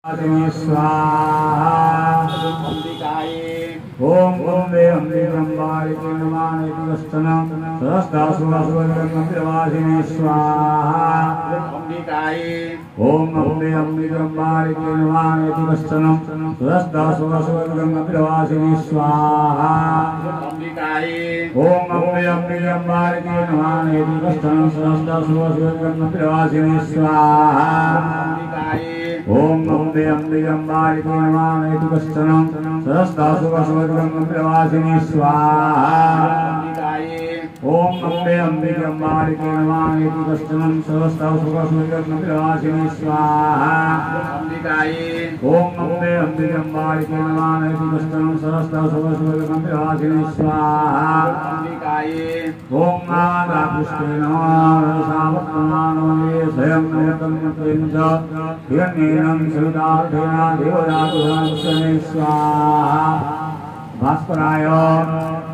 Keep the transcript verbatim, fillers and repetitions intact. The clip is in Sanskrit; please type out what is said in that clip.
स्वाहा ओम अम्बे अम्बे ब्रह्माणि नमामि वस्तनं सहस्रासुरसुरगणपतिवासिने स्वाहा ओम अम्बे अम्बे ब्रह्माणि नमामि वस्तनं सहस्रासुरसुरगणपतिवासिने स्वाहा ओम अम्बे अम्बे ब्रह्माणि नमामि वस्तनं सहस्रासुरसुरगणपतिवासिने स्वाहा ओम अम्बे अम्बे ब्रह्माणि नमामि वस्तनं सहस्रासुरसुरगणपतिवासिने स्वाहा ओम अम्बे अम्बे ब्रह्माणि नमामि वस्तनं सहस्रासुरसुरगणपतिवासिने स्वाहा ओम अम्बे अम्बे ब्रह्माणि नमामि वस्तनं सहस्रासुरसुरगणपतिवासिने स्वाहा ओम माता पुष्टे नमः सावत्मानमे स्वयं नमतन्मतेन हिरण्येनं सवितार्थेन देवदातुहं स्वाहा भास्कराय